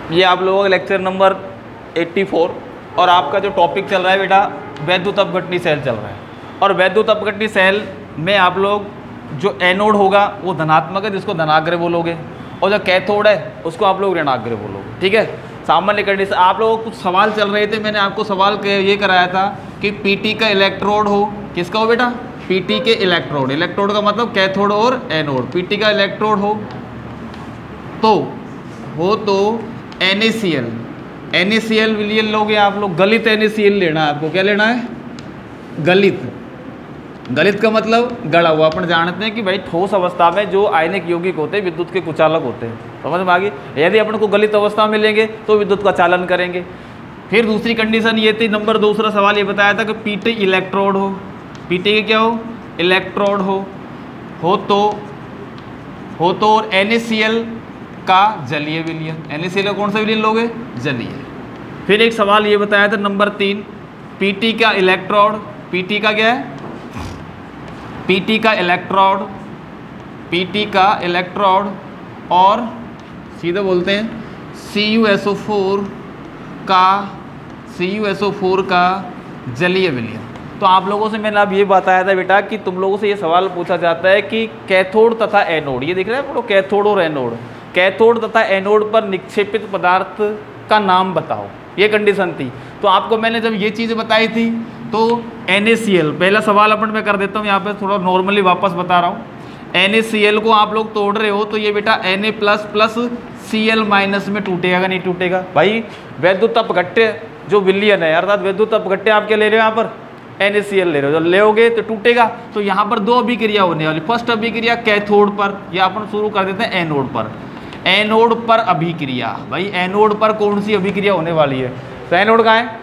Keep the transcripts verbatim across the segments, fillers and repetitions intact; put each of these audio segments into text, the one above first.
ये आप लोगों का लेक्चर नंबर चौरासी और आपका जो टॉपिक चल रहा है बेटा वैद्युत अपघटनी सेल चल रहा है। और वैद्युत अपघटनी सेल में आप लोग जो एनोड होगा वो धनात्मक है जिसको धनाग्र बोलोगे, और जो कैथोड है उसको आप लोग ऋणाग्र बोलोगे। ठीक है, सामान्य कंडीशन। आप लोगों को कुछ सवाल चल रहे थे, मैंने आपको सवाल ये कराया था कि पीटी का इलेक्ट्रोड हो, किसका हो बेटा? पीटी के इलेक्ट्रोड। इलेक्ट्रोड का मतलब कैथोड और एनोड। पीटी का इलेक्ट्रोड हो तो हो तो NaCl NaCl विलियन लोगे आप लोग, गलित NaCl लेना है आपको। क्या लेना है? गलित। गलित का मतलब गड़ा हुआ। अपन जानते हैं कि भाई ठोस अवस्था में जो आयनिक यौगिक होते हैं विद्युत के कुचालक होते हैं, समझ में आ गई? यदि अपन को गलित अवस्था में लेंगे तो विद्युत का चालन करेंगे। फिर दूसरी कंडीशन ये थी, नंबर दूसरा सवाल ये बताया था कि पीटी इलेक्ट्रोड हो। पीटी के क्या हो? इलेक्ट्रोड हो हो तो हो तो और NaCl का जलीय विलयन। NaCl का कौन सा विलयन लोगे? जलीय। फिर एक सवाल ये बताया था नंबर तीन, पीटी का इलेक्ट्रोड। पीटी का क्या है? पीटी का इलेक्ट्रोड पीटी का इलेक्ट्रोड और सीधे बोलते हैं C U S O four का C U S O four का जलीय विलयन। तो आप लोगों से मैंने अब ये बताया था बेटा कि तुम लोगों से ये सवाल पूछा जाता है कि कैथोड तथा एनोड, ये दिख रहा है आपको, कैथोड और एनोड, कैथोड तथा एनोड पर निक्षेपित पदार्थ का नाम बताओ। ये कंडीशन थी। तो आपको मैंने जब ये चीज़ बताई थी तो NaCl, पहला सवाल अपन मैं कर देता हूँ यहाँ पे, थोड़ा नॉर्मली वापस बता रहा हूँ। NaCl को आप लोग तोड़ रहे हो तो ये बेटा Na plus plus Cl minus में टूटेगा कि नहीं टूटेगा? भाई वैद्युत अपघट्य जो विलयन है, अर्थात वैद्युत अपघट्य आप क्या ले रहे हो यहाँ पर? NaCl ले रहे हो। जब लेओगे तो टूटेगा। तो यहाँ पर दो अभिक्रिया होने वाली। फर्स्ट अभिक्रिया कैथोड पर, या अपन शुरू कर देते हैं एनोड पर। एनोड पर अभिक्रिया, भाई एनोड पर कौन सी अभिक्रिया होने वाली है? तो एनोड कहाँ है?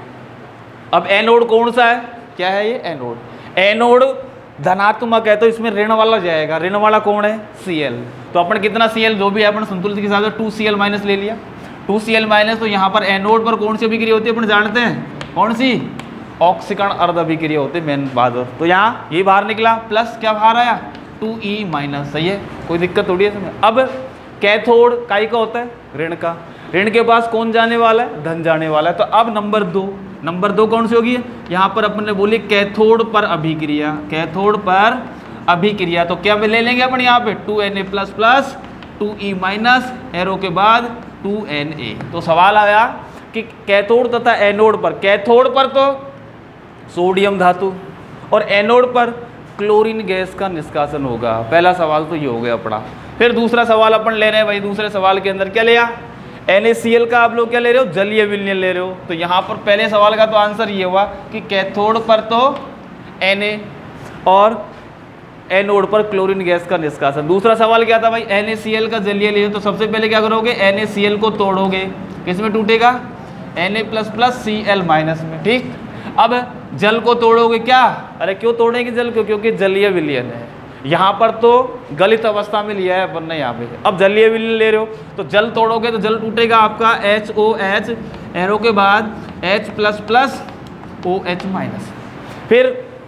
अब एनोड कौन सा है? क्या है ये? एनोड। एनोड धनात्मक है तो इसमें ऋण वाला जाएगा। ऋण वाला कौन है? Cl। तो अपन कितना Cl जो भी है अपन संतुलित के हिसाब से टू Cl माइनस ले लिया। टू Cl माइनस, तो यहाँ पर एनोड पर कौन सी अभिक्रिया होती है अपन जानते हैं? कौन सी? ऑक्सीकरण अर्ध अभिक्रिया होती है मेन बात। तो यहाँ ये बाहर निकला, प्लस क्या बाहर आया? Two E minus. सही है, कोई दिक्कत थोड़ी है इसमें। अब कैथोड काई का होता है? ऋण का। ऋण के पास कौन जाने वाला है? धन जाने वाला है। तो अब नंबर दो, नंबर दो कौन सी होगी? यहाँ पर अपन ने बोली कैथोड पर अभिक्रिया। कैथोड पर अभिक्रिया तो क्या ले लेंगे अपन यहाँ पे? Two N A plus plus two E minus, arrow के बाद टू एन ए। तो सवाल आया कि कैथोड तथा एनोड पर, कैथोड पर तो सोडियम धातु और एनोड पर क्लोरीन गैस का निष्कासन होगा। पहला सवाल तो ये हो गया अपना। फिर दूसरा सवाल अपन ले रहे हैं भाई, दूसरे सवाल के अंदर क्या लिया? NaCl का आप लोग क्या ले रहे हो? जलीय विलयन ले रहे हो। तो यहाँ पर पहले सवाल का तो आंसर ये हुआ कि कैथोड पर तो Na और एनोड पर क्लोरीन गैस का निष्कासन। दूसरा सवाल क्या था भाई? NaCl का जलीय ले, तो सबसे पहले क्या करोगे? NaCl को तोड़ोगे, किसमें टूटेगा? Na plus plus Cl minus में। ठीक, अब जल को तोड़ोगे क्या? अरे क्यों तोड़ेंगे जल को? क्योंकि जलीय विलयन है। यहाँ पर तो गलित अवस्था में लिया है अपन ने यहाँ पे। अब जलीय विलयन ले रहे हो तो जल तोड़ोगे तो जल टूटेगा आपका एच ओ एच, एरो के बाद H plus plus O H minus. फिर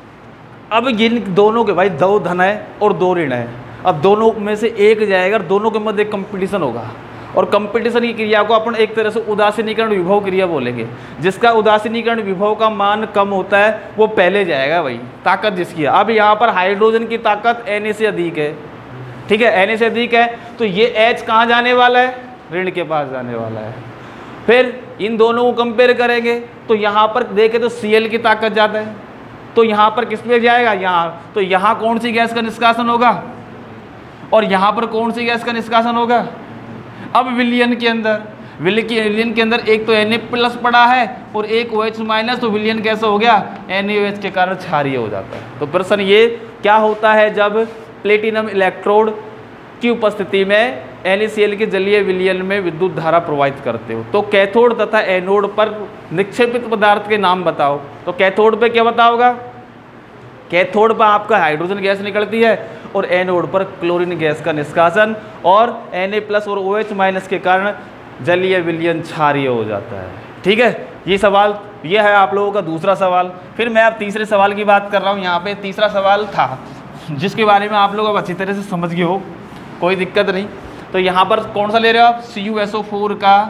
अब इन दोनों के भाई दो धन है और दो ऋण है। अब दोनों में से एक जाएगा, दोनों के मध्य कंपटीशन होगा। और कंपटीशन की क्रिया को अपन एक तरह से उदासीनीकरण विभव क्रिया बोलेंगे। जिसका उदासीनीकरण विभव का मान कम होता है वो पहले जाएगा भाई, ताकत जिसकी है। अब यहाँ पर हाइड्रोजन की ताकत Na से अधिक है, ठीक है, Na से अधिक है, तो ये H कहाँ जाने वाला है? ऋण के पास जाने वाला है। फिर इन दोनों को कंपेयर करेंगे तो यहाँ पर देखें तो Cl की ताकत ज़्यादा है, तो यहाँ पर किस पे जाएगा? यहाँ। तो यहाँ कौन सी गैस का निष्कासन होगा और यहाँ पर कौन सी गैस का निष्कासन होगा? अब विलयन के अंदर, विलयन के अंदर एक तो Na प्लस पड़ा है और एक OH माइनस, तो विलयन कैसा हो गया? NaOH के कारण क्षारीय हो जाता है। तो प्रश्न ये क्या होता है जब प्लेटिनम इलेक्ट्रोड की उपस्थिति में NaCl के जलीय विलयन में विद्युत धारा प्रवाहित करते हो? तो कैथोड तथा एनोड पर निक्षेपित पदार्थ के नाम बताओ। तो कैथोड पे क्या बताओगा? कैथोड पर आपका हाइड्रोजन गैस निकलती है और एनोड पर क्लोरीन गैस का निष्कासन, और Na प्लस और OH माइनस के कारण जलीय विलयन क्षारीय हो जाता है। ठीक है, ये सवाल ये है आप लोगों का दूसरा सवाल। फिर मैं अब तीसरे सवाल की बात कर रहा हूँ। यहाँ पे तीसरा सवाल था जिसके बारे में आप लोग अब अच्छी तरह से समझ गए हो, कोई दिक्कत नहीं। तो यहाँ पर कौन सा ले रहे हो आप? C U S O four का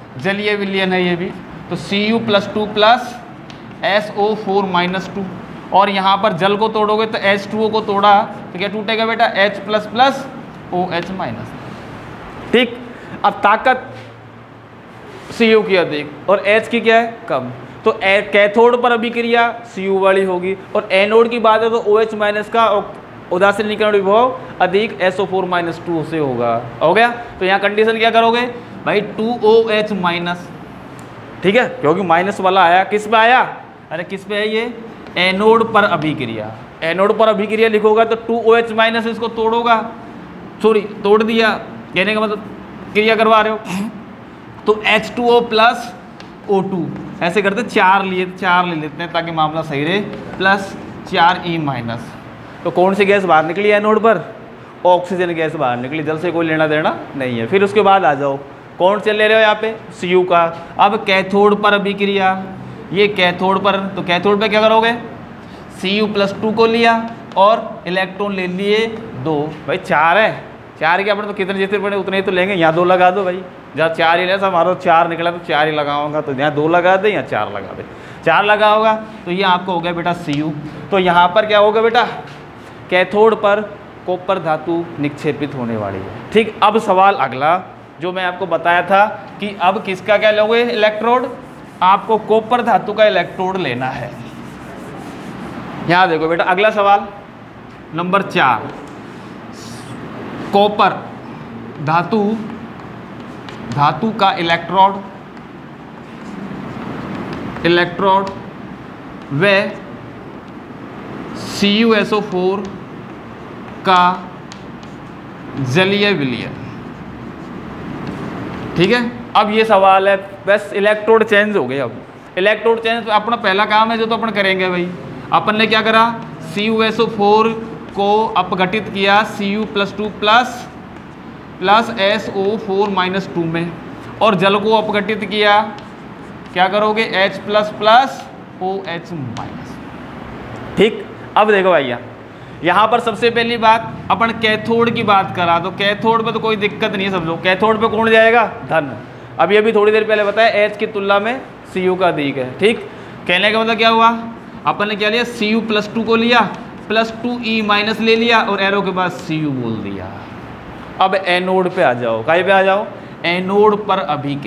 जलीय विलयन है ये भी, तो C U plus two plus S O four minus two, और यहाँ पर जल को तोड़ोगे तो एच टू ओ को तोड़ा तो क्या टूटेगा बेटा, H plus plus O H minus. ठीक, अब ताकत सी यू की अधिक और H की क्या है, कम, तो कैथोड पर अभिक्रिया सी यू वाली होगी, और एनोड की बात है तो ओ एच माइनस का उदासीनीकरण विभव अधिक S O four minus two से होगा। हो गया, तो यहाँ कंडीशन क्या करोगे भाई, टू ओ एच माइनस, ठीक है, क्योंकि माइनस वाला आया, किस पे आया, अरे किस पे है ये, एनोड पर अभिक्रिया। एनोड पर अभिक्रिया लिखोगा तो टू ओ एच माइनस इसको तोड़ोगा, सॉरी तोड़ दिया, कहने का मतलब क्रिया करवा रहे हो, तो H two O plus O two, ऐसे करते चार लिए, चार ले लेते हैं ताकि मामला सही रहे, प्लस चार ई माइनस, तो कौन सी गैस बाहर निकली एनोड पर, ऑक्सीजन गैस बाहर निकली, जल से कोई लेना देना नहीं है। फिर उसके बाद आ जाओ, कौन से ले रहे हो यहाँ पे, सी यू का। अब कैथोड पर अभिक्रिया, ये कैथोड पर, तो कैथोड पे क्या करोगे, सी यू प्लस टू को लिया और इलेक्ट्रॉन ले लिए दो, भाई चार है, चार के अपने तो कितने जितने पड़े उतने ही तो लेंगे, यहाँ दो लगा दो भाई, जहाँ चार ही ले, हमारा चार निकला तो चार ही लगाऊंगा, तो यहाँ दो लगा दे या चार लगा दे, चार लगा होगा तो ये आपको हो गया बेटा सी यू। तो यहाँ पर क्या होगा बेटा, कैथोड पर कॉपर धातु निक्षेपित होने वाली है। ठीक, अब सवाल अगला जो मैं आपको बताया था कि अब किसका क्या लोगे इलेक्ट्रोड, आपको कॉपर धातु का इलेक्ट्रोड लेना है। यहाँ देखो बेटा अगला सवाल नंबर चार, कॉपर धातु धातु का इलेक्ट्रोड इलेक्ट्रोड व C U S O four का जलीय विलयन। ठीक है, अब ये सवाल है, बस इलेक्ट्रोड चेंज हो गए। अब इलेक्ट्रोड चेंज तो अपना पहला काम है जो तो अपन करेंगे भाई, अपन ने क्या करा, C U S O four को अपघटित किया C U plus two plus plus S O four minus two में, और जल को अपघटित किया, क्या करोगे, H plus plus O H minus. ठीक, अब देखो भैया यहाँ पर सबसे पहली बात अपन कैथोड की बात करा, तो कैथोड पे तो कोई दिक्कत नहीं है, समझो कैथोड पे कौन जाएगा, धन। अब ये भी थोड़ी देर पहले बताया H की तुलना में सी यू का अधिक है। ठीक, कहने का मतलब क्या हुआ, अपन ने क्या लिया, सी यू प्लस टू को लिया, प्लस टू ई माइनस ले लिया और एरो के बाद सी यू बोल दिया। अब एनोड पे आ जाओ, कहीं पे आ जाओ, एनोड पर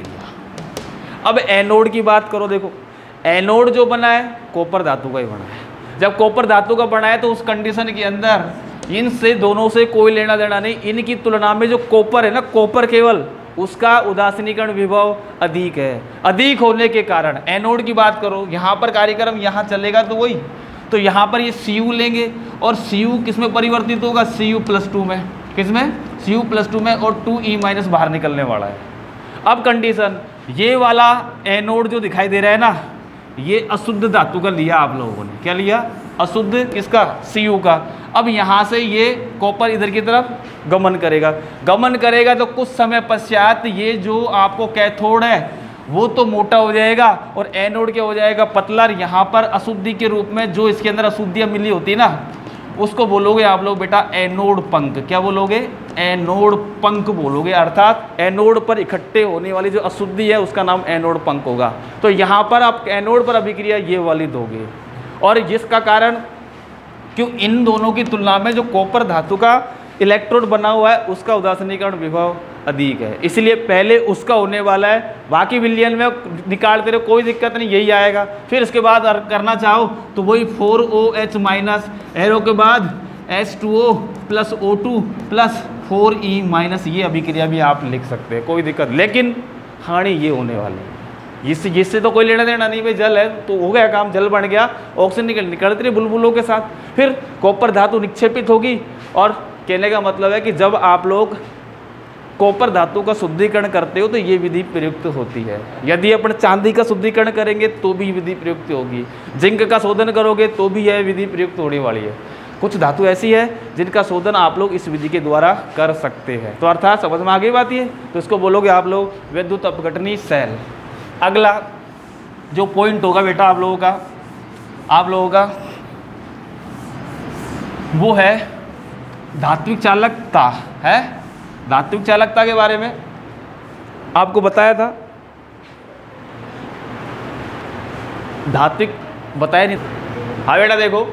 अभिक्रिया। अब एनोड की बात करो, देखो एनोड जो बना है कॉपर धातु का ही बना है। जब कॉपर धातु का बना है तो उस कंडीशन के अंदर इनसे दोनों से कोई लेना देना नहीं, इनकी तुलना में जो कॉपर है ना, कॉपर केवल उसका उदासीनीकरण विभव अधिक है। अधिक होने के कारण एनोड की बात करो, यहाँ पर कार्यक्रम यहाँ चलेगा तो वही, तो यहाँ पर ये सी यू लेंगे और सी यू किस में परिवर्तित होगा, सी यू प्लस टू में, किस में, सी यू प्लस टू में, और टू ई माइनस बाहर निकलने वाला है। अब कंडीशन, ये वाला एनोड जो दिखाई दे रहा है ना, ये अशुद्ध धातु का लिया आप लोगों ने, क्या लिया, अशुद्ध किसका, सी यू का। अब यहाँ से ये कॉपर इधर की तरफ गमन करेगा, गमन करेगा तो कुछ समय पश्चात ये जो आपको कैथोड है वो तो मोटा हो जाएगा और एनोड क्या हो जाएगा, पतला। यहाँ पर अशुद्धि के रूप में जो इसके अंदर अशुद्धियाँ मिली होती है ना, उसको बोलोगे आप लोग बेटा एनोड पंक। क्या बोलोगे, एनोड पंक बोलोगे, अर्थात एनोड पर इकट्ठे होने वाली जो अशुद्धि है उसका नाम एनोड पंक होगा। तो यहाँ पर आप एनोड पर अभिक्रिया ये वाली दोगे, और जिसका कारण क्यों, इन दोनों की तुलना में जो कॉपर धातु का इलेक्ट्रोड बना हुआ है उसका उदासीनीकरण विभव अधिक है, इसलिए पहले उसका होने वाला है। बाकी विलयन में निकालते रहो, कोई दिक्कत नहीं, यही आएगा। फिर इसके बाद करना चाहो तो वही four O H minus, arrow के बाद H two O plus O two plus four E minus, ये अभिक्रिया भी आप लिख सकते हैं, कोई दिक्कत। लेकिन हानि ये होने वाली है, इससे जिससे तो कोई लेना देना नहीं, भाई जल है तो हो गया काम, जल बन गया, ऑक्सीजन निकल निकलती रही बुलबुलों के साथ, फिर कॉपर धातु निक्षेपित होगी। और कहने का मतलब है कि जब आप लोग कॉपर धातु का शुद्धिकरण करते हो तो ये विधि प्रयुक्त होती है। यदि अपन चांदी का शुद्धिकरण करेंगे तो भी विधि प्रयुक्त होगी, जिंक का शोधन करोगे तो भी यह विधि प्रयुक्त होने वाली है। कुछ धातु ऐसी है जिनका शोधन आप लोग इस विधि के द्वारा कर सकते हैं। तो अर्थात समझ में आ गई बात ये, तो इसको बोलोगे आप लोग विद्युत अपघटनी सेल। अगला जो पॉइंट होगा बेटा आप लोगों का आप लोगों का वो है धात्विक चालकता है। धात्विक चालकता के बारे में आपको बताया था धात्विक बताया नहीं। हाँ बेटा देखो,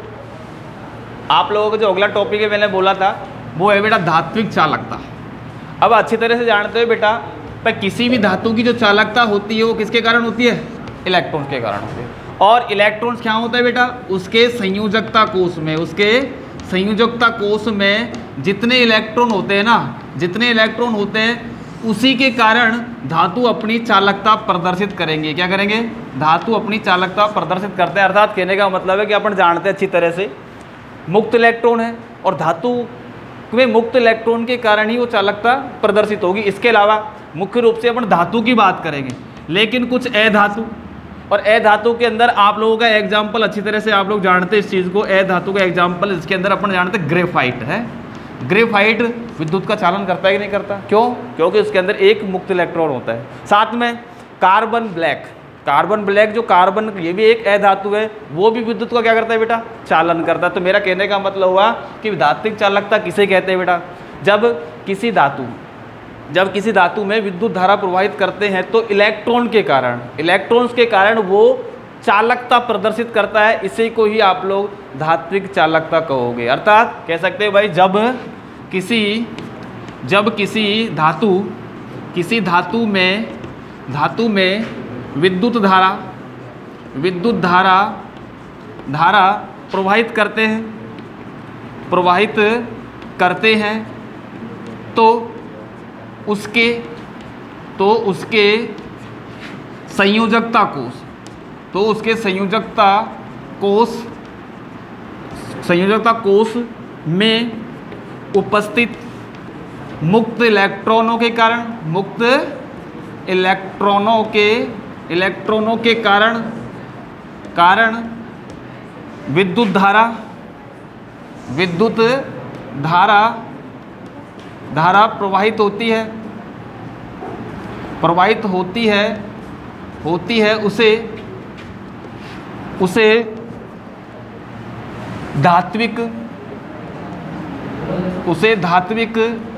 आप लोगों का जो अगला टॉपिक है मैंने बोला था वो है बेटा धात्विक चालकता। अब अच्छी तरह से जानते हो बेटा, पर किसी भी धातु की जो चालकता होती है वो किसके कारण होती है? इलेक्ट्रॉन्स के कारण होती है। और इलेक्ट्रॉन्स क्या होता है बेटा? उसके संयोजकता कोष में, उसके संयोजकता कोष में जितने इलेक्ट्रॉन होते हैं ना, जितने इलेक्ट्रॉन होते हैं उसी के कारण धातु अपनी चालकता प्रदर्शित करेंगे। क्या करेंगे? धातु अपनी चालकता प्रदर्शित करते हैं। अर्थात कहने का मतलब है कि अपन जानते हैं अच्छी तरह से मुक्त इलेक्ट्रॉन है और धातु में मुक्त इलेक्ट्रॉन के कारण ही वो चालकता प्रदर्शित होगी। इसके अलावा मुख्य रूप से अपन धातु की बात करेंगे, लेकिन कुछ अधातु, और अधातु के अंदर आप लोगों का एग्जाम्पल अच्छी तरह से आप लोग जानते हैं इस चीज़ को। अधातु का एग्जाम्पल इसके अंदर अपन जानते हैं ग्रेफाइट है। ग्रेफाइट विद्युत का चालन करता है कि नहीं करता? क्यों? क्योंकि उसके अंदर एक मुक्त इलेक्ट्रॉन होता है। साथ में कार्बन ब्लैक, कार्बन ब्लैक जो कार्बन ये भी एक अधातु है, वो भी विद्युत का क्या करता है बेटा? चालन करता है। तो मेरा कहने का मतलब हुआ कि धात्विक चालकता किसे कहते हैं बेटा? जब किसी धातु जब किसी धातु में विद्युत धारा प्रवाहित करते हैं तो इलेक्ट्रॉन के कारण इलेक्ट्रॉन्स के कारण वो चालकता प्रदर्शित करता है। इसी को ही आप लोग धात्विक चालकता कहोगे। अर्थात कह सकते हैं भाई, जब किसी जब किसी धातु किसी धातु में धातु में विद्युत धारा विद्युत धारा धारा प्रवाहित करते हैं प्रवाहित करते हैं तो उसके तो उसके संयोजकता कोष तो उसके संयोजकता कोष संयोजकता कोष में उपस्थित मुक्त इलेक्ट्रॉनों के कारण मुक्त इलेक्ट्रॉनों के इलेक्ट्रॉनों के कारण कारण विद्युत धारा विद्युत धारा धारा प्रवाहित होती है प्रवाहित होती है होती है उसे उसे धात्विक उसे धात्विक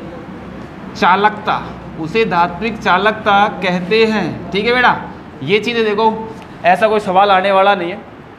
चालकता उसे धात्विक चालकता कहते हैं। ठीक है बेटा, ये चीज़ें देखो, ऐसा कोई सवाल आने वाला नहीं है,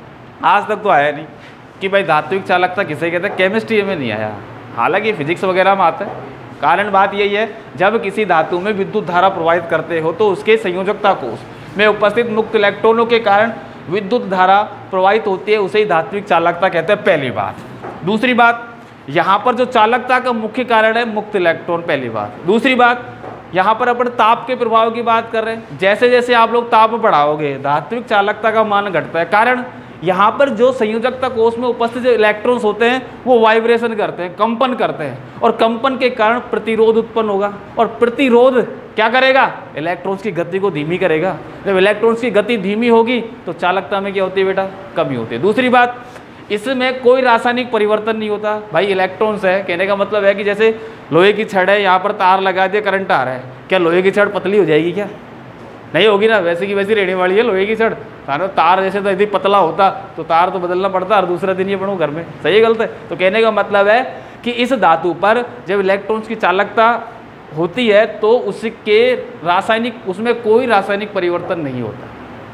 आज तक तो आया नहीं कि भाई धात्विक चालकता किसे कहते हैं। केमिस्ट्री में नहीं आया, हालांकि फिजिक्स वगैरह में आता है। कारण बात यही है, जब किसी धातु में विद्युत धारा प्रवाहित करते हो तो उसके संयोजकता कोष में उपस्थित मुक्त इलेक्ट्रॉनों के कारण विद्युत धारा प्रवाहित होती है, उसे ही धात्विक चालकता कहते हैं। पहली बात। दूसरी बात, यहाँ पर जो चालकता का मुख्य कारण है मुक्त इलेक्ट्रॉन, पहली बात। दूसरी बात, यहाँ पर अपन ताप के प्रभाव की बात कर रहे हैं। जैसे जैसे आप लोग ताप बढ़ाओगे धात्विक चालकता का मान घटता है। कारण यहाँ पर जो संयोजकता कोष में उपस्थित जो इलेक्ट्रॉन्स होते हैं वो वाइब्रेशन करते हैं, कंपन करते हैं, और कंपन के कारण प्रतिरोध उत्पन्न होगा, और प्रतिरोध क्या करेगा? इलेक्ट्रॉन्स की गति को धीमी करेगा। जब इलेक्ट्रॉन्स की गति धीमी होगी तो चालकता में क्या होती है बेटा? कमी होती है। दूसरी बात, इसमें कोई रासायनिक परिवर्तन नहीं होता। भाई इलेक्ट्रॉन्स है, कहने का मतलब है कि जैसे लोहे की छड़ है, यहाँ पर तार लगा दिया, करंट आ रहा है, क्या लोहे की छड़ पतली हो जाएगी? क्या नहीं होगी ना, वैसे की वैसी रहने वाली है लोहे की छड़। तार जैसे तो यदि पतला होता तो तार तो बदलना पड़ता और दूसरा दिन ये बनू घर में, सही है गलत है? तो कहने का मतलब है कि इस धातु पर जब इलेक्ट्रॉन्स की चालकता होती है तो उसके रासायनिक उसमें कोई रासायनिक परिवर्तन नहीं होता।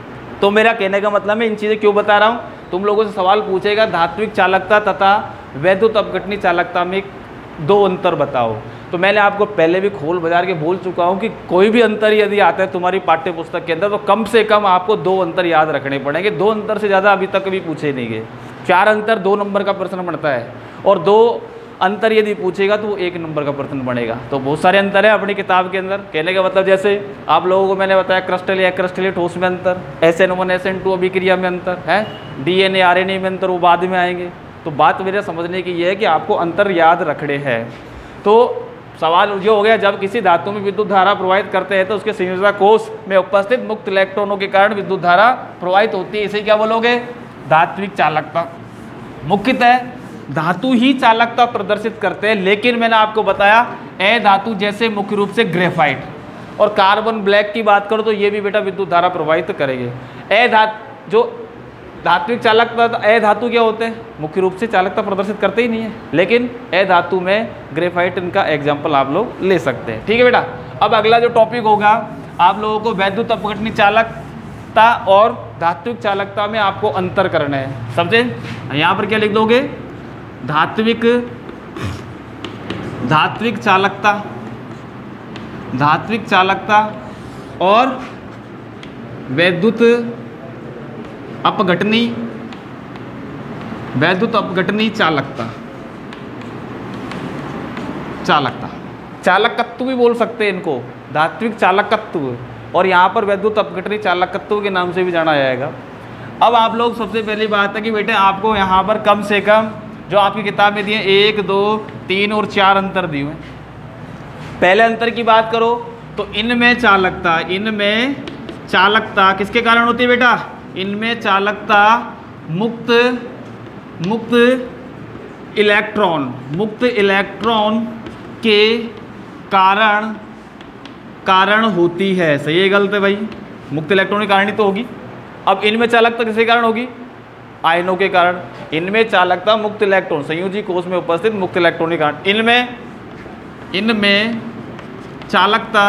तो मेरा कहने का मतलब मैं इन चीज़ें क्यों बता रहा हूँ, तुम लोगों से सवाल पूछेगा धात्विक चालकता तथा वैद्युत अपघटनी चालकता में दो अंतर बताओ। तो मैंने आपको पहले भी खोल बाजार के बोल चुका हूँ कि कोई भी अंतर यदि आता है तुम्हारी पाठ्य पुस्तक के अंदर तो कम से कम आपको दो अंतर याद रखने पड़ेंगे। दो अंतर से ज़्यादा अभी तक कभी पूछे नहीं गए। चार अंतर दो नंबर का प्रश्न बनता है, और दो अंतर यदि पूछेगा तो वो एक नंबर का प्रश्न बनेगा। तो बहुत सारे अंतर है अपनी किताब के अंदर। कहने का मतलब जैसे आप लोगों को मैंने बताया क्रिस्टल या क्रिस्टलीय ठोस में अंतर, S N one S N two अभिक्रिया में अंतर है, D N A R N A में अंतर, वो बाद में आएंगे। तो बात मेरे समझने की ये है कि आपको अंतर याद रखने हैं। तो सवाल ये हो गया, जब किसी धातु में विद्युत धारा प्रवाहित करते हैं तो उसके संयोजकता कोष में उपस्थित मुक्त इलेक्ट्रॉनों के कारण विद्युत धारा प्रवाहित होती है। इसे क्या बोलोगे? धात्विक चालकता। मुख्यतः धातु ही चालकता प्रदर्शित करते हैं, लेकिन मैंने आपको बताया अधातु जैसे मुख्य रूप से ग्रेफाइट और कार्बन ब्लैक की बात करो तो ये भी बेटा विद्युत धारा प्रवाहित करेंगे। अधातु जो धात्विक चालकता, अधातु क्या होते हैं? मुख्य रूप से चालकता प्रदर्शित करते ही नहीं है, लेकिन अधातु में ग्रेफाइट इनका एग्जाम्पल आप लोग ले सकते हैं। ठीक है बेटा। अब अगला जो टॉपिक होगा आप लोगों को वैद्युत अपघटनी चालकता और धात्विक चालकता में आपको अंतर करना है। समझे? यहाँ पर क्या लिख दोगे? धात्विक धात्विक चालकता धात्विक चालकता और वैद्युत अपघटनी वैद्युत अपघटनी चालकता चालकता चालकत्व भी बोल सकते हैं इनको, धात्विक चालकत्व, और यहाँ पर वैद्युत अपघटनी चालकत्व के नाम से भी जाना जाएगा। अब आप लोग सबसे पहली बात है कि बेटे आपको यहाँ पर कम से कम जो आपकी किताब में दिए एक दो तीन और चार अंतर दिए हुए। पहले अंतर की बात करो तो इनमें चालकता इनमें चालकता किसके कारण होती है बेटा? इनमें चालकता मुक्त मुक्त इलेक्ट्रॉन मुक्त इलेक्ट्रॉन के कारण कारण होती है। सही है गलत है भाई? मुक्त इलेक्ट्रॉन के कारण ही तो होगी। अब इनमें चालकता किसके कारण होगी? आयनों के कारण। इनमें चालकता मुक्त इलेक्ट्रॉन संयोजी कोष में उपस्थित मुक्त इलेक्ट्रॉन के कारण। इनमें इनमें चालकता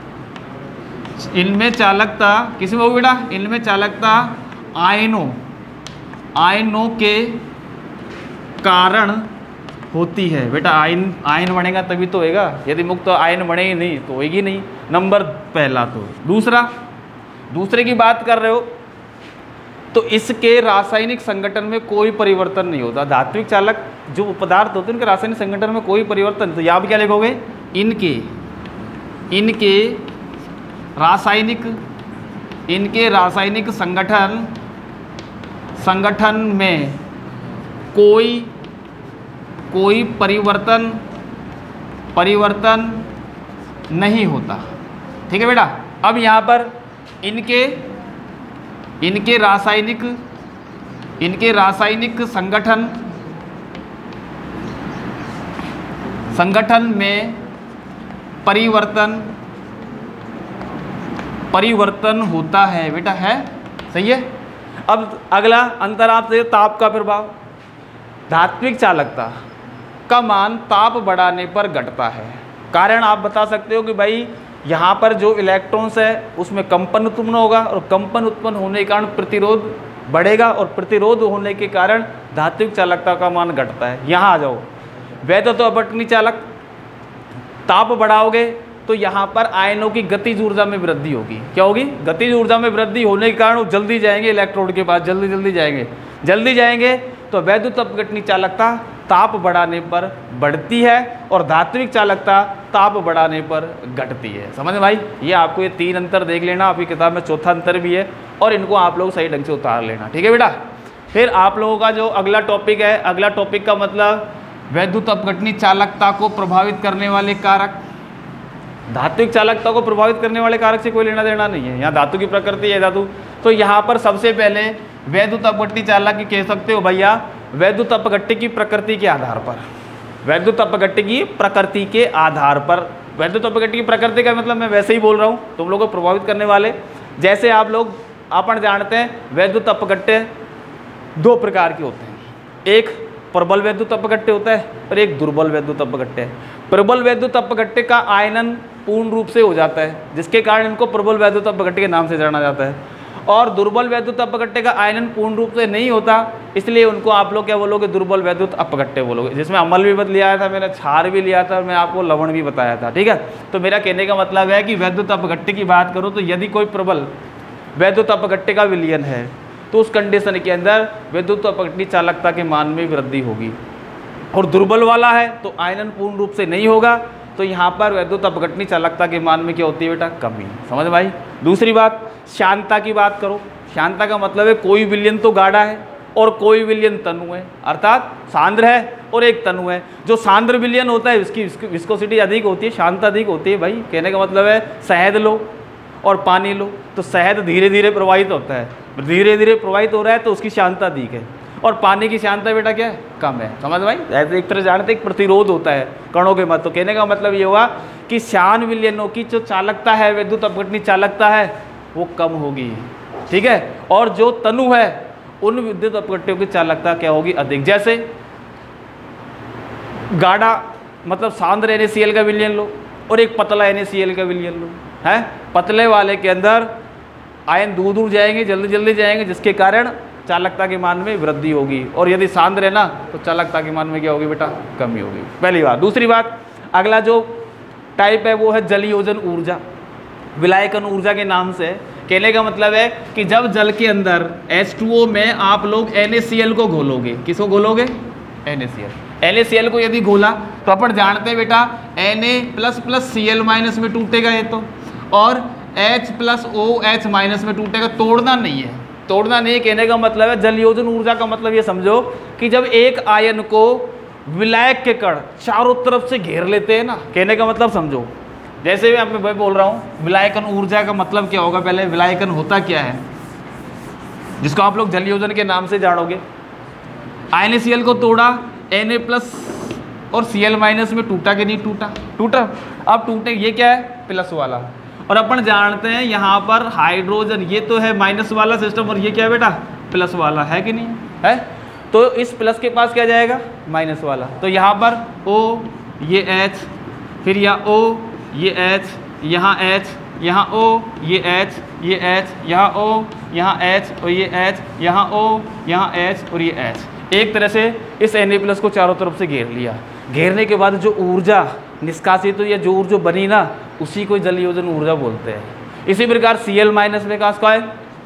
इनमें चालकता किस में होगी बेटा? इनमें चालकता आयनों आयनों के कारण होती है। बेटा आयन आयन बनेगा तभी तो होएगा, यदि मुक्त आयन बने ही नहीं तो होएगी नहीं। नंबर पहला। तो दूसरा दूसरे की बात कर रहे हो तो इसके रासायनिक संगठन में कोई परिवर्तन नहीं होता। धात्विक चालक जो पदार्थ होते हैं उनके रासायनिक संगठन में कोई परिवर्तन। तो यहाँ पर क्या लिखोगे? इनके इनके रासायनिक इनके रासायनिक संगठन संगठन में कोई कोई परिवर्तन परिवर्तन नहीं होता। ठीक है बेटा? अब यहाँ पर इनके इनके रासायनिक इनके रासायनिक संगठन संगठन में परिवर्तन परिवर्तन होता है। बेटा है? सही है। अब अगला अंतर आपसे ताप का प्रभाव। धात्विक चालकता का मान ताप बढ़ाने पर घटता है। कारण आप बता सकते हो कि भाई यहाँ पर जो इलेक्ट्रॉन्स है उसमें कंपन उत्पन्न होगा और कंपन उत्पन्न होने के कारण प्रतिरोध बढ़ेगा और प्रतिरोध होने के कारण धात्विक चालकता का मान घटता है। यहाँ आ जाओ, वैद्युत अपघटनी चालक ताप बढ़ाओगे तो यहाँ पर आयनों की गतिज ऊर्जा में वृद्धि होगी। क्या होगी? गतिज ऊर्जा में वृद्धि होने के कारण वो जल्दी जाएंगे इलेक्ट्रोड के पास, जल्दी जल्दी जाएंगे जल्दी जाएंगे तो वैद्युत अपघटनी चालकता ताप बढ़ाने पर बढ़ती है और धात्विक चालकता ताप बढ़ाने पर घटती है। समझ में भाई? ये आपको ये तीन अंतर देख लेना, आपकी किताब में चौथा अंतर भी है और इनको आप लोग सही ढंग से उतार लेना। ठीक है बेटा? फिर आप लोगों का जो अगला टॉपिक है, अगला टॉपिक का मतलब वैद्युत अपघटनी चालकता को प्रभावित करने वाले कारक। धात्विक चालकता को प्रभावित करने वाले कारक से कोई लेना देना नहीं है। यहाँ धातु की प्रकृति है धातु, तो यहाँ पर सबसे पहले वैद्युत अपघटनी चालक की कह सकते हो भैया वैद्युत अपघट्य की प्रकृति के आधार पर। वैद्युत अपघट्य की प्रकृति के आधार पर वैद्युत अपघट्य की प्रकृति का मतलब मैं वैसे ही बोल रहा हूँ, तुम लोगों को प्रभावित करने वाले। जैसे आप लोग अपन जानते हैं वैद्युत अपघट्य दो प्रकार के होते हैं, एक प्रबल वैद्युत अपघट्य होता है और एक दुर्बल वैद्युत अपघट्य है। प्रबल वैद्युत अपघट्य का आयनन पूर्ण रूप से हो जाता है जिसके कारण इनको प्रबल वैद्युत अपघट्य के नाम से जाना जाता है, और दुर्बल वैद्युत अपघट्य का आयनन पूर्ण रूप से नहीं होता इसलिए उनको आप लोग क्या बोलोगे? दुर्बल वैद्युत अपघट्य बोलोगे। जिसमें अम्ल भी बत लिया था मैंने, क्षार भी लिया था और मैं आपको लवण भी बताया था। ठीक है? तो मेरा कहने का मतलब है कि वैद्युत अपघट्य की बात करूँ तो यदि कोई प्रबल वैद्युत अपघट्य का विलयन है तो उस कंडीशन के अंदर वैद्युत अपघटनी चालकता के मान में वृद्धि होगी, और दुर्बल वाला है तो आयनन पूर्ण रूप से नहीं होगा तो यहाँ पर वैद्युत अपघटनी चालकता के मान में क्या होती है बेटा? कमी। समझ भाई? दूसरी बात शांतता की बात करो। शांतता का मतलब है कोई विलयन तो गाढ़ा है और कोई विलयन तनु है, अर्थात सांद्र है और एक तनु है। जो सांद्र विलयन होता है उसकी विस्कोसिटी अधिक होती है, शांतता अधिक होती है। भाई कहने का मतलब है शहद लो और पानी लो तो शहद धीरे धीरे प्रवाहित होता है, धीरे धीरे प्रवाहित हो रहा है तो उसकी शांतता अधिक है, और पानी की शांतता बेटा क्या है? कम है। समझ भाई? ऐसे एक तरह जानते एक प्रतिरोध होता है कणों के मत। तो कहने का मतलब ये हुआ कि श्यान विलयनों की जो चालकता है वैद्युत अपघटनी चालकता है वो कम होगी। ठीक है? और जो तनु है उन विद्युत अपघट्यों की चालकता क्या होगी? अधिक। जैसे गाढ़ा मतलब सांद्र एन ए सी एल का विलयन लो और एक पतला एन ए सी एल का विलयन लो, है? पतले वाले के अंदर आयन दूर दूर जाएंगे, जल्दी जल्दी जाएंगे, जिसके कारण चालकता के मान में वृद्धि होगी। और यदि शांत रहना तो चालकता के मान में क्या होगी बेटा, कमी होगी। पहली बात। दूसरी बात, अगला जो टाइप है वो है जल योजन ऊर्जा, विलायकन ऊर्जा के नाम से। कहने का मतलब है कि जब जल के अंदर एच टू ओ में आप लोग एन ए सी एल को घोलोगे, किसको घोलोगे, N A C L. N A C L को यदि घोला तो अपन जानते हैं बेटा Na plus plus C L minus में टूटेगा ये तो, और H plus O H minus में टूटेगा। तोड़ना नहीं है, तोड़ना नहीं है। कहने का मतलब है जल योजन ऊर्जा का मतलब ये समझो कि जब एक आयन को विलायक के कण चारों तरफ से घेर लेते हैं ना, कहने का मतलब समझो, जैसे मैं मैं बोल रहा हूँ विलायकन ऊर्जा का मतलब क्या होगा। पहले विलायकन होता क्या है, जिसको आप लोग जल योजन के नाम से जानोगे। आयन सी एल को तोड़ा, Na प्लस और सी एल माइनस में टूटा कि नहीं टूटा, टूटा। अब टूटे, ये क्या है, प्लस वाला। और अपन जानते हैं यहाँ पर हाइड्रोजन, ये तो है माइनस वाला सिस्टम, और ये क्या है बेटा, प्लस वाला, है कि नहीं है। तो इस प्लस के पास क्या जाएगा, माइनस वाला। तो यहाँ पर O, ये H, फिर यहाँ O, ये H, यहाँ H, यहाँ O, ये H, ये H, यहाँ O, यहाँ H, और ये H, यहाँ O, यहाँ H, और ये H। एक तरह से इस Na प्लस को चारों तरफ से घेर लिया। घेरने के बाद जो ऊर्जा निष्कासित तो या जो ऊर्जा बनी ना, उसी को जल योजन ऊर्जा बोलते हैं। इसी प्रकार Cl माइनस में का है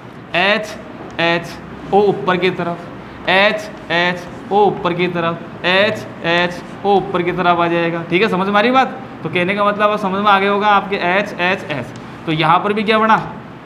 H H O ऊपर की तरफ, H H O ऊपर की तरफ, H H O ऊपर की तरफ आ जाएगा। ठीक है, समझ में आ रही बात। तो कहने का मतलब समझ में आ गया होगा आपके H H H। तो यहाँ पर भी क्या बना,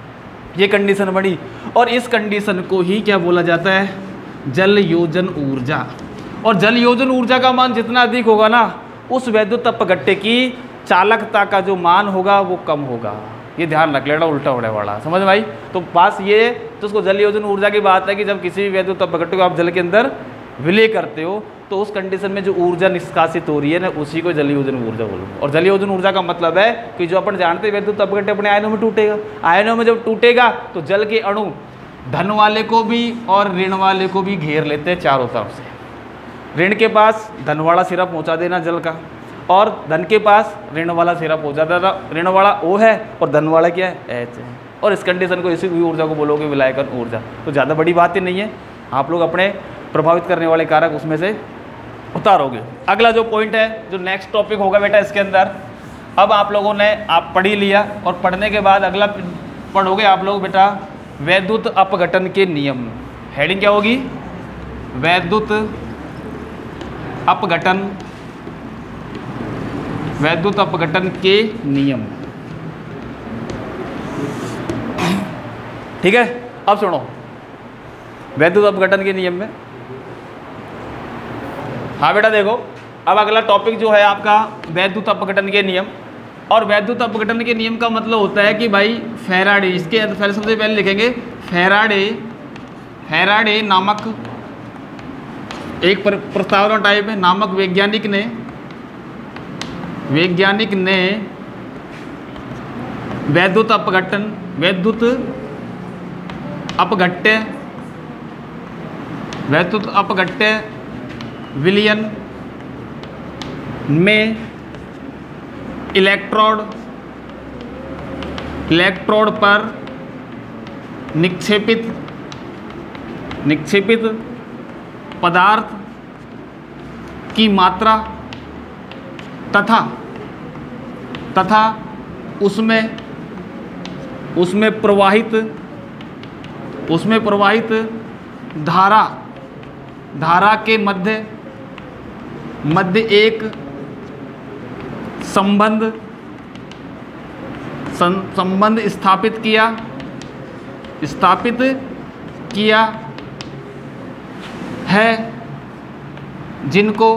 ये कंडीशन बनी, और इस कंडीशन को ही क्या बोला जाता है, जल योजन ऊर्जा। और जल योजन ऊर्जा का मान जितना अधिक होगा ना, उस वैद्युत अपघट्य की चालकता का जो मान होगा वो कम होगा। ये ध्यान रख लेना, उल्टा होने वाला, समझ में आई। तो पास ये तो उसको जल योजन ऊर्जा की बात है कि जब किसी भी वैद्युत अपघट्य को आप जल के अंदर विलय करते हो तो उस कंडीशन में जो ऊर्जा निष्कासित हो रही है ना, उसी को जल योजन ऊर्जा बोलूँगा। और जल योजन ऊर्जा का मतलब है कि जो अपन जानते हैं वैद्युत अपघट्य अपने आयनों में टूटेगा, आयनों में जब टूटेगा तो जल के अणु धन वाले को भी और ऋण वाले को भी घेर लेते हैं चारों तरफ से। ऋण के पास धन वाला सिरा पहुंचा देना जल का, और धन के पास ऋण वाला सिरा पहुंचा देना। ऋण वाला O है और धन वाला क्या है, H है। और इस कंडीशन को, इसी ऊर्जा को बोलोगे विलायकन ऊर्जा। तो ज़्यादा बड़ी बात ही नहीं है, आप लोग अपने प्रभावित करने वाले कारक उसमें से उतारोगे। अगला जो पॉइंट है, जो नेक्स्ट टॉपिक होगा बेटा इसके अंदर, अब आप लोगों ने आप पढ़ ही लिया, और पढ़ने के बाद अगला पढ़ोगे आप लोग बेटा वैद्युत अपघटन के नियम। हेडिंग क्या होगी, वैद्युत अपघटन, वैद्युत अपघटन के नियम। ठीक है, अब सुनो वैद्युत अपघटन के नियम में। हाँ बेटा देखो, अब अगला टॉपिक जो है आपका वैद्युत अपघटन के नियम। और वैद्युत अपघटन के नियम का मतलब होता है कि भाई फैराडे, इसके पहले सबसे पहले लिखेंगे फैराडे, फैराडे नामक एक प्रस्तावना टाइप है, नामक वैज्ञानिक ने वैज्ञानिक ने वैद्युत अपघटन, वैद्युत अपघट्य, वैद्युत अपघट्य विलयन में इलेक्ट्रोड इलेक्ट्रोड पर निक्षेपित निक्षेपित पदार्थ की मात्रा तथा तथा उसमें उसमें प्रवाहित उसमें प्रवाहित धारा धारा के मध्य मध्य एक संबंध संबंध स्थापित किया स्थापित किया है, जिनको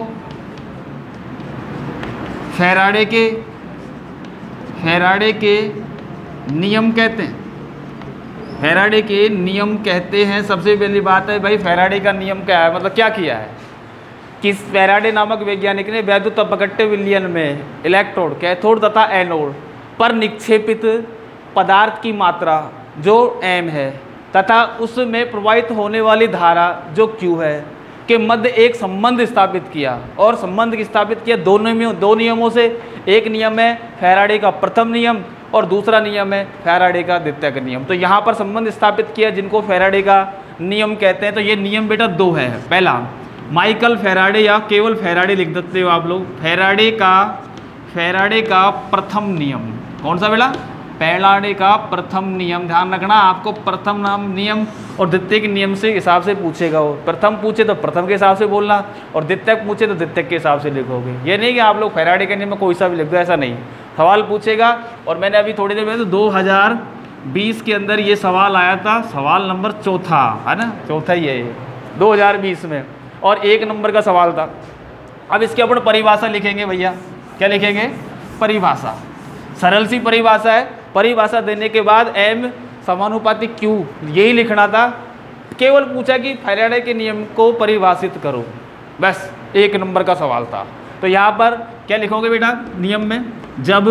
फैराडे के फैराडे के नियम कहते हैं। फैराडे के नियम कहते हैं। सबसे पहली बात है भाई, फैराडे का नियम क्या है, मतलब क्या किया है कि फैराडे नामक वैज्ञानिक ने वैद्युत अपघट्य विलयन में इलेक्ट्रोड, कैथोड तथा एनोड पर निक्षेपित पदार्थ की मात्रा जो m है तथा उसमें प्रवाहित होने वाली धारा जो q है के मध्य एक संबंध स्थापित किया। और संबंध स्थापित किया दो नियमों दो नियमों से। एक नियम है फैराडे का प्रथम नियम और दूसरा नियम है फैराडे का द्वितीयक नियम। तो यहाँ पर संबंध स्थापित किया जिनको फैराडे का नियम कहते हैं। तो ये नियम बेटा दो है। पहला माइकल फैराडे या केवल फैराडे लिख देते हो आप लोग, फैराडे का फैराडे का प्रथम नियम। कौन सा बेटा? फैराडे का प्रथम नियम। ध्यान रखना, आपको प्रथम नाम नियम और द्वितीयक नियम से हिसाब से पूछेगा वो। प्रथम पूछे तो प्रथम के हिसाब से बोलना और द्वितीयक पूछे तो द्वितीयक के हिसाब से लिखोगे। ये नहीं कि आप लोग फैराडे के नियम में कोई सा भी लिख दो, ऐसा नहीं। सवाल पूछेगा और मैंने अभी थोड़ी देर पहले तो दो हज़ार बीस के अंदर ये सवाल आया था, सवाल नंबर चौथा है ना, चौथा ही है ये दो हज़ार बीस में, और एक नंबर का सवाल था। अब इसके अपन परिभाषा लिखेंगे भैया। क्या लिखेंगे? परिभाषा। सरल सी परिभाषा है। परिभाषा देने के बाद एम समानुपाती क्यू, यही लिखना था। केवल पूछा कि फैराडे के नियम को परिभाषित करो, बस एक नंबर का सवाल था। तो यहाँ पर क्या लिखोगे बेटा नियम में? जब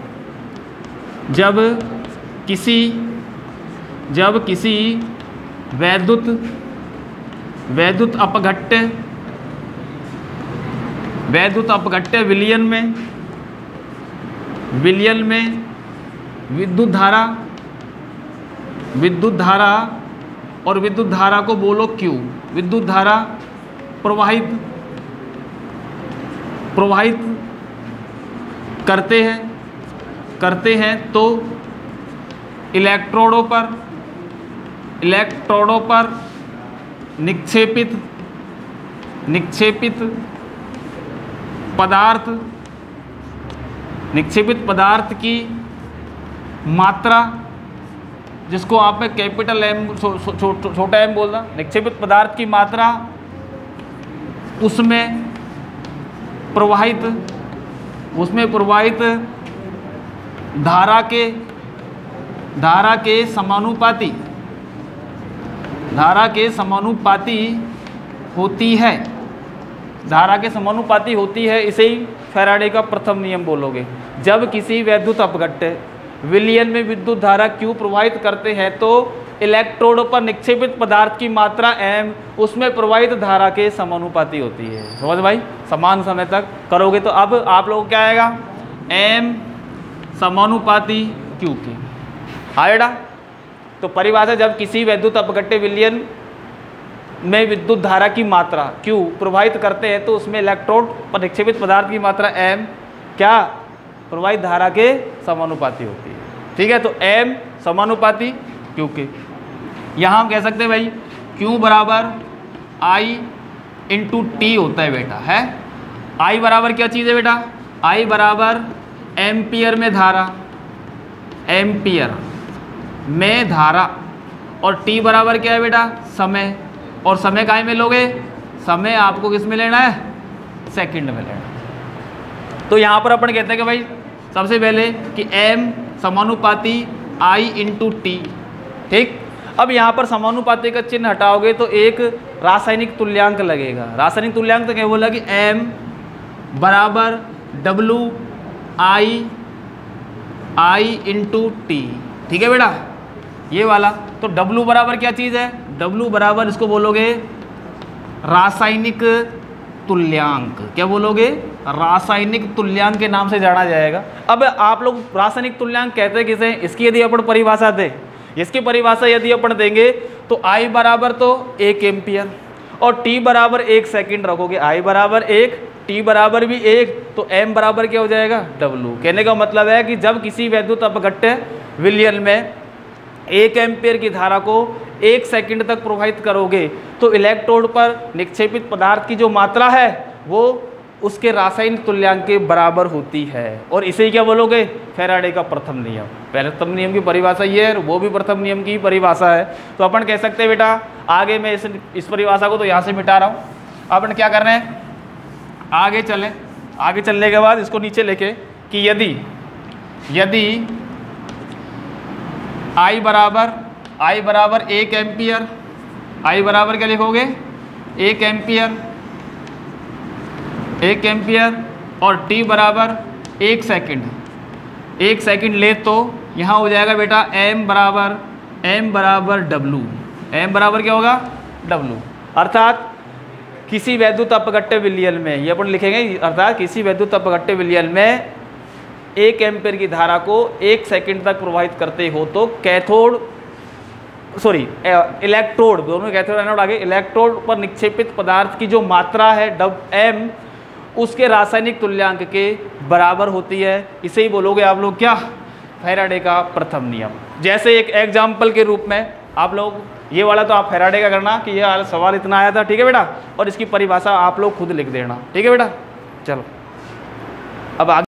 जब किसी जब किसी वैद्युत वैद्युत अपघट्य वैद्युत अपघट्य विलयन में विलयन में विद्युत धारा विद्युत धारा और विद्युत धारा को बोलो क्यू, विद्युत धारा प्रवाहित प्रवाहित करते हैं करते हैं तो इलेक्ट्रोडों पर इलेक्ट्रोडों पर निक्षेपित निक्षेपित पदार्थ निक्षेपित पदार्थ की मात्रा, जिसको आप में कैपिटल एम छोटा एम बोलना, निक्षेपित पदार्थ की मात्रा उसमें प्रवाहित उसमें प्रवाहित धारा के धारा के समानुपाती धारा के समानुपाती होती है धारा के समानुपाती होती है इसे ही फैराडे का प्रथम नियम बोलोगे। जब किसी वैद्युत अपघट्य विलयन में विद्युत धारा क्यू प्रवाहित करते हैं तो इलेक्ट्रोड पर निक्षेपित पदार्थ की मात्रा एम उसमें प्रवाहित धारा के समानुपाती होती है। समझ भाई? समान समय तक करोगे तो अब आप लोगों को क्या आएगा? एम समानुपाती क्यू की आएगा। तो परिभाषा, जब किसी वैद्युत अपघट्य विलयन में विद्युत धारा की मात्रा क्यू प्रवाहित करते हैं तो उसमें इलेक्ट्रोड पर निक्षेपित पदार्थ की मात्रा एम क्या प्रवाहित धारा के समानुपाती होती है। ठीक है, तो एम समानुपाती क्यू के। यहाँ हम कह सकते हैं भाई क्यू बराबर आई इंटू टी होता है बेटा, है। आई बराबर क्या चीज़ है बेटा? आई बराबर एम्पियर में धारा एम्पियर में धारा और टी बराबर क्या है बेटा? समय। और समय काहे में लोगे? समय आपको किस में लेना है? सेकंड में लेना। तो यहाँ पर अपन कहते हैं कि भाई सबसे पहले कि m समानुपाती I इंटू टी। ठीक, अब यहाँ पर समानुपाती का चिन्ह हटाओगे तो एक रासायनिक तुल्यांक लगेगा। रासायनिक तुल्यांक तो क्या बोला कि m बराबर W I I into T. ठीक है बेटा, ये वाला। तो W बराबर क्या चीज़ है? W बराबर इसको बोलोगे रासायनिक तुल्यांक। क्या बोलोगे? रासायनिक तुल्यांक के नाम से जाना जाएगा। अब आप लोग रासायनिक तुल्यांक कहते हैं किसे? इसकी यदि अपन परिभाषा दें, इसकी परिभाषा यदि अपन देंगे तो I बराबर तो एक एम्पियर और T बराबर एक सेकंड रखोगे। I बराबर एक, T बराबर भी एक, तो M बराबर क्या हो जाएगा? W। कहने का मतलब है कि जब किसी वैद्युत अपघट्य विलयन में एक एम्पियर की धारा को एक सेकंड तक प्रवाहित करोगे तो इलेक्ट्रोड पर निक्षेपित पदार्थ की जो मात्रा है वो उसके रासायनिक तुल्यांक के बराबर होती है। और इसे ही क्या बोलोगे? फैराडे का प्रथम नियम। प्रथम नियम की परिभाषा ये है, वो भी प्रथम नियम की परिभाषा है। तो अपन कह सकते हैं बेटा, आगे मैं इस इस परिभाषा को तो यहाँ से मिटा रहा हूँ। अपन क्या कर रहे हैं? आगे चलें। आगे चलने के बाद इसको नीचे लेके कि यदि यदि I बराबर I बराबर एक एम्पियर, I बराबर क्या लिखोगे? एक एम्पियर एक एम्पियर और T बराबर एक सेकंड एक सेकंड ले तो यहाँ हो जाएगा बेटा M बराबर M बराबर W। M बराबर क्या होगा? W। अर्थात किसी वैद्युत अपघट्य विलयन में, ये अपन लिखेंगे, अर्थात किसी वैद्युत अपघट्य विलयन में एक एम्पेयर की धारा को एक सेकंड तक प्रवाहित करते हो तो कैथोड सॉरी इलेक्ट्रोड, दोनों कैथोड एनोड आगे, इलेक्ट्रोड पर निक्षेपित पदार्थ की जो मात्रा है डब एम उसके रासायनिक तुल्यांक के बराबर होती है। इसे ही बोलोगे आप लोग क्या, फैराडे का प्रथम नियम। जैसे एक एग्जाम्पल के रूप में आप लोग ये वाला तो आप फैराडे का करना कि ये सवाल इतना आया था, ठीक है बेटा, और इसकी परिभाषा आप लोग खुद लिख देना, ठीक है बेटा। चलो अब आगे